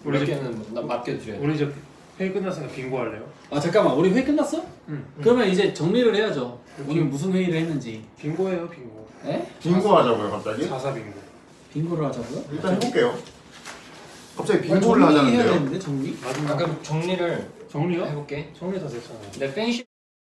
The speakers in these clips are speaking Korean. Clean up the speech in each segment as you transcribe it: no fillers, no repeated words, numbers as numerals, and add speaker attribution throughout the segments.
Speaker 1: 몇 개는 맡겨드려요.
Speaker 2: 우리 이제 회의 끝났으니까 빙고 할래요?
Speaker 3: 아 잠깐만, 우리 회의 끝났어?
Speaker 2: 응.
Speaker 3: 그러면 이제 정리를 해야죠. 오늘 무슨 회의를 했는지.
Speaker 2: 빙고예요, 빙고.
Speaker 3: 에?
Speaker 4: 빙고 하자고요 갑자기?
Speaker 2: 4사 빙고.
Speaker 3: 빙고를 하자고요?
Speaker 4: 일단 해볼게요. 갑자기 빙고를
Speaker 3: 해야
Speaker 4: 하자는데요?
Speaker 3: 되는데 정리?
Speaker 2: 마지막
Speaker 1: 그럼 정리를
Speaker 2: 정리요?
Speaker 1: 해볼게.
Speaker 2: 정리 다 됐잖아요.
Speaker 1: 내 팬십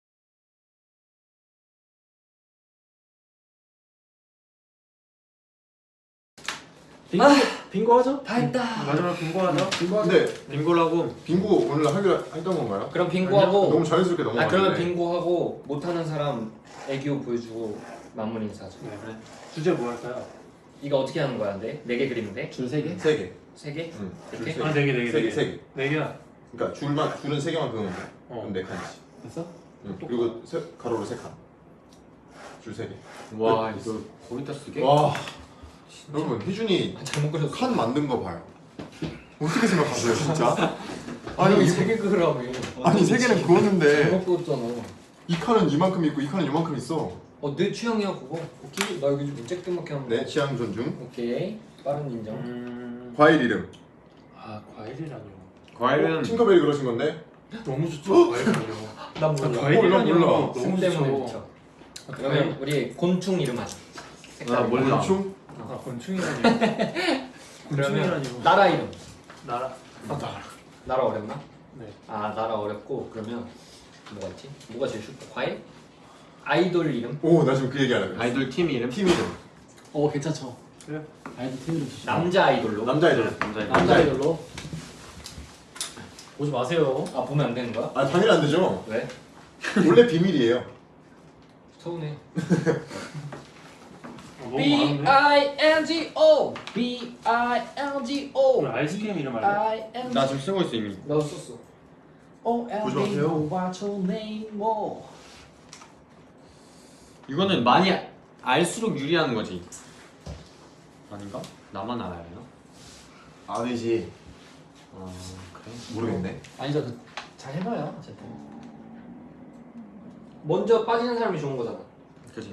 Speaker 3: 빙고, 빙고 하죠?
Speaker 1: 다 했다.
Speaker 2: 마지막 빙고 하자.
Speaker 3: 빙고 하죠?
Speaker 4: 근데
Speaker 5: 빙고라고.
Speaker 4: 빙고 오늘 하기로 했던 건가요?
Speaker 1: 그럼 빙고하고
Speaker 4: 너무 자연스럽게
Speaker 1: 아
Speaker 4: 넘어갔는데.
Speaker 1: 그러면 빙고하고 못하는 사람 애교 보여주고 마무리 인사하자.
Speaker 2: 네, 그래. 주제 뭐 할까요?
Speaker 1: 이거 어떻게 하는 거야? 근데 4개 그리면 돼?
Speaker 3: 줄 3개?
Speaker 4: 3개.
Speaker 1: 3개?
Speaker 4: 응.
Speaker 1: 이렇게?
Speaker 4: 줄
Speaker 2: 아, 4개.
Speaker 4: 3개.
Speaker 2: 4개야.
Speaker 4: 그러니까 줄은 3개만 그으면 돼. 그럼 4칸이지.
Speaker 3: 됐어?
Speaker 4: 응. 그리고 가로로 3칸. 줄 3개.
Speaker 5: 와 이거 거기다 쓰게?
Speaker 4: 와. 여러분 희준이
Speaker 1: 잘못 그렸어.
Speaker 4: 칸 만든 거 봐요. 어떻게 생각하세요 진짜? 아니
Speaker 1: 이거 3개 그으라며.
Speaker 4: 아니 3개는 그었는데
Speaker 1: 잘못 그렸잖아.
Speaker 4: 이 칸은 이만큼 있고 이 칸은 이만큼 있어.
Speaker 1: 내 취향이야 그거. 오케이. 나 여기 좀 쬐끄맣게 하면
Speaker 4: 내 취향 존중.
Speaker 1: 오케이. 빠른 인정.
Speaker 4: 과일 이름.
Speaker 2: 아, 과일이라뇨.
Speaker 5: 과일은
Speaker 4: 팅커벨이 그러신 건데.
Speaker 2: 너무 좋죠. 과일이라뇨.
Speaker 1: 난 몰라.
Speaker 2: 과일이라뇨.
Speaker 4: 몰라.
Speaker 2: 너무
Speaker 1: 승 때문에
Speaker 2: 좋죠.
Speaker 1: 미쳐. 그러면 우리 곤충 이름 하자.
Speaker 5: 아 몰라.
Speaker 4: 곤충?
Speaker 2: 아, 곤충이라뇨.
Speaker 1: 그러면
Speaker 2: 곤충이라뇨.
Speaker 1: 나라 이름.
Speaker 2: 나라. 나라.
Speaker 1: 나라 어렵나?
Speaker 2: 네.
Speaker 1: 아 나라 어렵고 그러면 뭐가 있지? 뭐가 제일 쉽고 과일? 아이돌 이름?
Speaker 4: 오, 나 지금 그 얘기 하려고.
Speaker 5: 아이돌 팀 이름.
Speaker 4: 팀 이름.
Speaker 3: 괜찮죠.
Speaker 2: 그래.
Speaker 3: 아이들 팀으로 주시죠.
Speaker 1: 남자 아이돌로?
Speaker 4: 남자애들.
Speaker 3: 남자 아이돌로. 보지 마세요.
Speaker 1: 아 보면 안 되는 거야?
Speaker 4: 아, 당연히 안 되죠.
Speaker 1: 왜?
Speaker 4: 원래 비밀이에요.
Speaker 1: 서운해.
Speaker 2: 너무 많은데?
Speaker 1: B-I-N-G-O B-I-N-G-O
Speaker 2: 오늘 아이스크림 이름 할래?
Speaker 5: 나 지금 쓰고 있어 이미.
Speaker 1: 나도 썼어.
Speaker 4: 보지 마세요.
Speaker 3: What's your name? 뭐.
Speaker 5: 이거는 많이 알수록 유리한 거지. 아닌가? 나만 알아요?
Speaker 4: 아니지.
Speaker 5: 그래?
Speaker 4: 모르겠네.
Speaker 3: 아니죠. 잘 해봐요. 어쨌든.
Speaker 1: 먼저 빠지는 사람이 좋은 거잖아.
Speaker 5: 그지.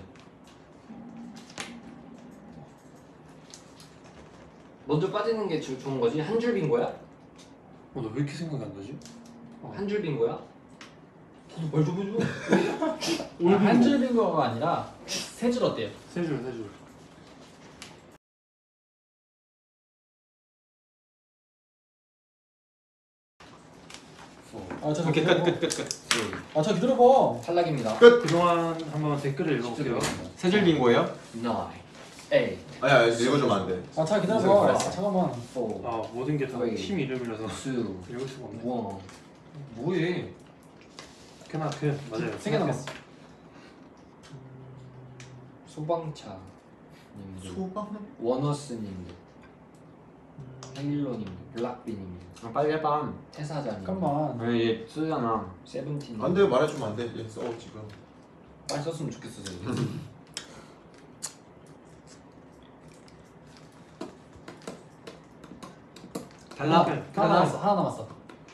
Speaker 1: 먼저 빠지는 게 좋은 거지. 한 줄 빈 거야?
Speaker 2: 너 왜 이렇게 생각이 안 나지?
Speaker 1: 한 줄 빈 거야? 너도 말좀 해줘.
Speaker 3: 한줄 빙고가 아니라 3줄 어때요?
Speaker 2: 세 줄.
Speaker 3: 저
Speaker 5: 오케이 끝.
Speaker 3: 저 기다려봐.
Speaker 1: 탈락입니다.
Speaker 2: 그동안 한번 댓글을 읽어볼게요.
Speaker 5: 세줄 빙고예요?
Speaker 1: 9 8
Speaker 4: 아니야, 읽어주면 안 돼.
Speaker 3: 잘 기다려봐.
Speaker 4: 인생이
Speaker 3: 잠깐만.
Speaker 1: 4
Speaker 2: 아, 모든 게 다
Speaker 1: 거의.
Speaker 2: 팀 이름이라서
Speaker 1: 2
Speaker 2: 읽을 수가 없네.
Speaker 1: 1 뭐해?
Speaker 2: 크나크 맞아요.
Speaker 3: 3개 남았어.
Speaker 1: 소방차 님들,
Speaker 4: 소방?
Speaker 1: 원어스 님들, 헬로 님들, 블락비 님들,
Speaker 5: 아, 빨리 해봐.
Speaker 1: 태사자 님들,
Speaker 3: 잠깐만.
Speaker 5: 왜 얘 쓰잖아.
Speaker 1: 세븐틴 님들.
Speaker 4: 안 돼, 말해주면 안 돼. 얘 써, 지금.
Speaker 1: 빨리 썼으면 좋겠어.
Speaker 5: 탈락.
Speaker 3: 하나 남았어.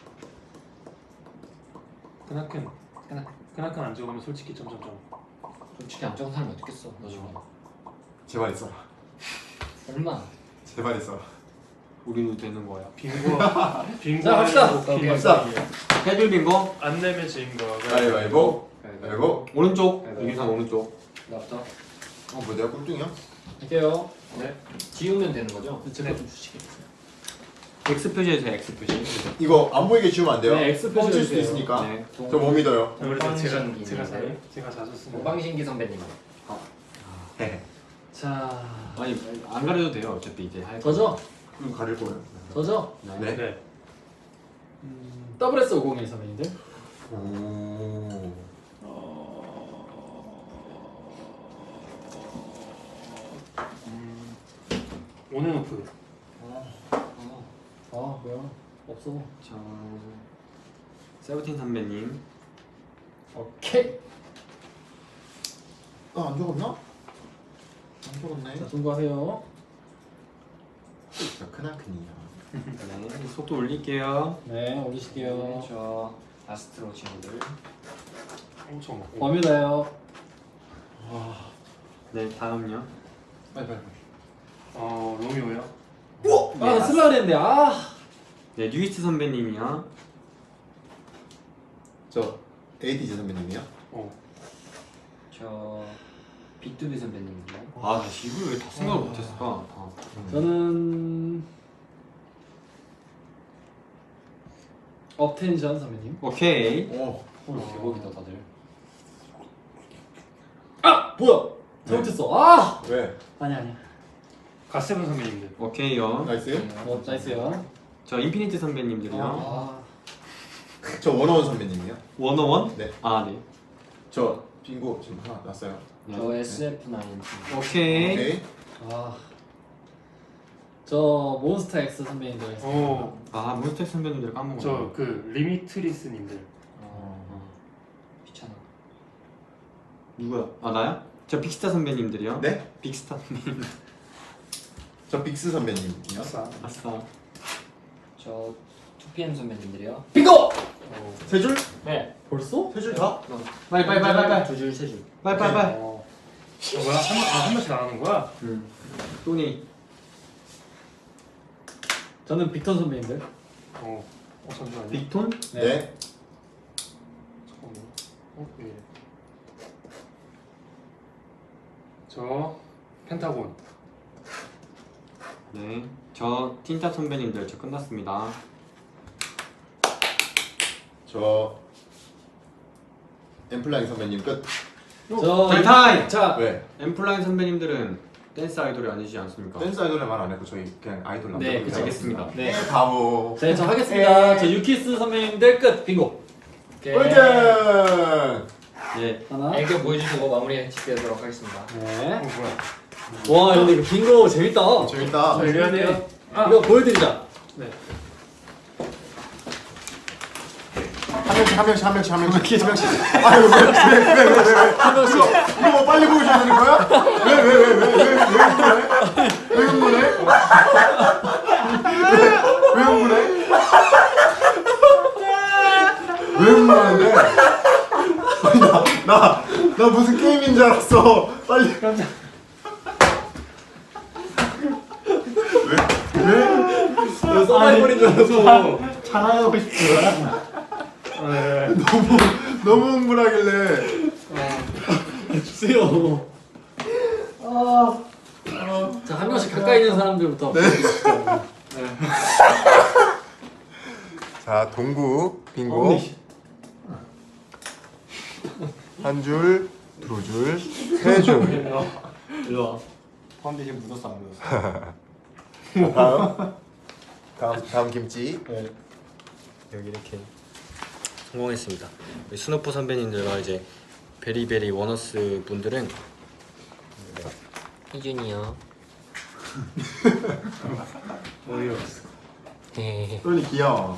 Speaker 2: 크나큰 안 적으면 솔직히 점점점.
Speaker 1: 솔직히 안 적은 사람이 어딨겠어. 너 중에.
Speaker 4: 제발 있어라.
Speaker 1: 얼마?
Speaker 4: 제발 있어라.
Speaker 5: 우리도 되는 거야.
Speaker 2: 빙고
Speaker 3: 자, 갑시다.
Speaker 4: 갑시다.
Speaker 5: 세줄 빙고.
Speaker 2: 안 내면 진 거.
Speaker 4: 가위바위보. 가위바위보.
Speaker 5: 오른쪽. 유기산 오른쪽.
Speaker 1: 나부터.
Speaker 4: 뭐 내가 꼴등이야?
Speaker 1: 할게요.
Speaker 2: 네.
Speaker 1: 지우면 되는 거죠?
Speaker 3: 제거 좀 주시게.
Speaker 5: X 표시해주세요. X 표시.
Speaker 4: 이거 안 보이게 지우면 안 돼요?
Speaker 3: 네, X
Speaker 4: 뻥칠 수도
Speaker 3: 표시해주세요.
Speaker 4: 있으니까.
Speaker 5: 네.
Speaker 4: 저 못 믿어요.
Speaker 2: 그래서
Speaker 1: 건방진기
Speaker 2: 제가 자주 쓰는.
Speaker 1: 건방신기 선배님.
Speaker 3: 자,
Speaker 5: 아니 안 가려도 돼요. 어차피 이제 할.
Speaker 3: 저죠?
Speaker 4: 그럼 가릴 거예요.
Speaker 3: 저죠?
Speaker 5: 네.
Speaker 4: 네.
Speaker 3: WS501 선배님들.
Speaker 4: 오.
Speaker 2: 온앤오프.
Speaker 3: 뭐야? 없어.
Speaker 5: 자 세븐틴 선배님.
Speaker 3: 오케이.
Speaker 4: 안 적었나? 안 적었네.
Speaker 3: 자, 통과하세요.
Speaker 4: 저 크나큰이야.
Speaker 5: 네. 속도 올릴게요.
Speaker 3: 네, 올리실게요.
Speaker 1: 저 아스트로 친구들.
Speaker 2: 엄청 먹고.
Speaker 3: 범위다요.
Speaker 5: 네 다음요.
Speaker 4: 빨리.
Speaker 2: 로미오요.
Speaker 3: 나 쓸라 그랬는데.
Speaker 5: 네, 뉴이스트 선배님이요.
Speaker 4: 저 에이티즈 선배님이요?
Speaker 1: 저 빅투비 선배님이요.
Speaker 5: 아, 이걸 왜 다 생각을 못했을까?
Speaker 3: 저는 업텐션 선배님.
Speaker 5: 오케이.
Speaker 4: 오.
Speaker 1: 대박이다 다들.
Speaker 3: 아 뭐야? 잘못했어. 아
Speaker 4: 왜?
Speaker 3: 아니.
Speaker 2: 갓세븐 선배님들.
Speaker 5: 오케이요.
Speaker 4: 나이스.
Speaker 3: 나이스요.
Speaker 5: 저 인피니트 선배님들이요.
Speaker 3: 아
Speaker 4: 저 원어원 선배님이요?
Speaker 5: 원어원?
Speaker 4: 네.
Speaker 5: 아, 네.
Speaker 4: 저 빙고 지금 하나 났어요.
Speaker 5: 네.
Speaker 1: 저 SF9.
Speaker 5: 오케이.
Speaker 4: 오케이.
Speaker 3: 아. 저 몬스타엑스 선배님들.
Speaker 2: 오.
Speaker 5: 아, 몬스텍 선배님들 까먹었네.
Speaker 2: 저 그 리미트리스님들.
Speaker 1: 귀찮아.
Speaker 5: 누구야? 아, 나야? 저 빅스타 선배님들이요.
Speaker 4: 네?
Speaker 5: 빅스타 선배님.
Speaker 4: 저 빅스 선배님이요?
Speaker 2: 아싸.
Speaker 5: 아싸.
Speaker 1: 저 2PM 선배님들이요. 빙고!
Speaker 4: 세 줄?
Speaker 1: 네.
Speaker 3: 벌써?
Speaker 4: 세 줄 다?
Speaker 5: 빨리.
Speaker 1: 두 줄, 세 줄.
Speaker 5: 빨리.
Speaker 2: 뭐야? 한 번씩 나가는 거야?
Speaker 5: 또니.
Speaker 3: 저는 빅턴 선배님들.
Speaker 2: 잠시만요.
Speaker 5: 빅톤?
Speaker 4: 네.
Speaker 2: 잠깐만. 왜 이래? 저 펜타곤.
Speaker 5: 네. 저 틴타 선배님들 저 끝났습니다.
Speaker 4: 저 엠플라잉 선배님 끝.
Speaker 3: 저
Speaker 5: 타임!
Speaker 3: 자
Speaker 4: 왜?
Speaker 5: 엠플라잉 선배님들은 댄스 아이돌이 아니지 않습니까?
Speaker 4: 댄스 아이돌에 말 안 했고 저희 그냥 아이돌 남자.
Speaker 3: 네,
Speaker 5: 그치, 알겠습니다.
Speaker 3: 네.
Speaker 4: 바보.
Speaker 3: 자, 저 하겠습니다. 저 유키스 선배님들 끝. 빙고.
Speaker 1: 오케이.
Speaker 4: 꼴등.
Speaker 5: 예.
Speaker 3: 하나.
Speaker 1: 애교 보여주시고 마무리 짓도록 하겠습니다.
Speaker 3: 네.
Speaker 2: 뭐야?
Speaker 3: 와, 근데 이거 빙고 재밌다.
Speaker 4: 재밌다.
Speaker 2: 저 이래야 돼요.
Speaker 3: 이거 보여드리자.
Speaker 2: 네.
Speaker 4: 한 명씩. 아유 왜?
Speaker 3: 한 명씩.
Speaker 4: 이거 뭐 빨리 보여줘야 되는 거야? 왜 흥분해? 왜 흥분해? 왜 흥분하는데? 아니, 나 무슨 게임인 줄 알았어. 빨리. 왜?
Speaker 3: 써마이버린 줄 알았어.
Speaker 5: 자랑하고 싶은 거야?
Speaker 4: 너무 흥분하길래.
Speaker 3: 주세요. 자, 한 명씩 가까이 있는 사람들부터.
Speaker 4: 자, 동구 빙고. 한 줄, 두 줄, 세 줄.
Speaker 5: 일로 와. 파운데이션 묻었어 안 묻었어?
Speaker 4: 다음 김치.
Speaker 5: 여기 이렇게 성공했습니다. 우리 스노프 선배님들과 이제 베리베리 원어스 분들은 희준이요.
Speaker 2: 어이없어.
Speaker 4: 똘리 귀여워.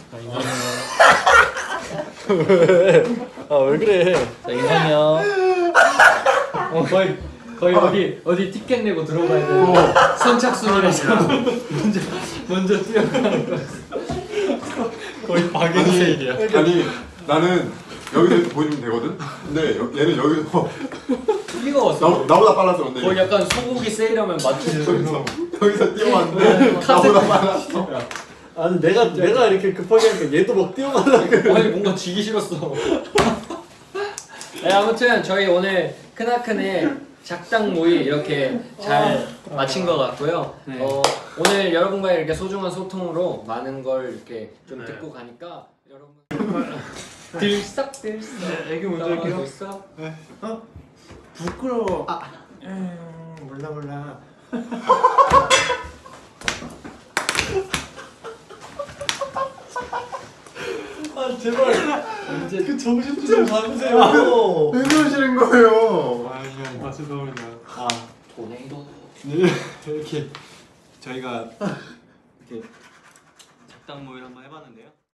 Speaker 3: 아, 왜 그래? 자, 인상이요. 거의 어디 티켓 내고 들어가야 돼. 선착순이라서 먼저 뛰어가는 거.
Speaker 5: 거의 박앤세일이야.
Speaker 4: 아니 나는 여기서 이렇게 보여주면 되거든. 근데 얘는 여기서
Speaker 1: 뛰가 왔어.
Speaker 4: 나보다 빨랐어. 근데
Speaker 1: 거의 약간 소고기 세일하면 맞추는
Speaker 4: 여기서 뛰어왔는데 나보다 빨랐어.
Speaker 3: 아니 내가 이렇게 급하게 하니까 얘도 막 뛰어가려고.
Speaker 1: 아니 뭔가 지기 싫었어. 네, 아무튼 저희 오늘 크나큰의 작당 모의 이렇게 잘 마친 것 같고요.
Speaker 3: 네.
Speaker 1: 오늘 여러분과의 이렇게 소중한 소통으로 많은 걸 이렇게 좀
Speaker 2: 네.
Speaker 1: 듣고 가니까 여러분 들썩들썩
Speaker 2: 애교 먼저 할게요.
Speaker 4: 부끄러워. 몰라.
Speaker 3: 아 제발 이제 그 정신 좀 잡으세요.
Speaker 4: 왜 그러시는 거예요?
Speaker 2: 아 죄송합니다.
Speaker 3: 아
Speaker 1: 도네이도
Speaker 5: 이렇게 저희가 이렇게 작당 모의를 한번 해봤는데요.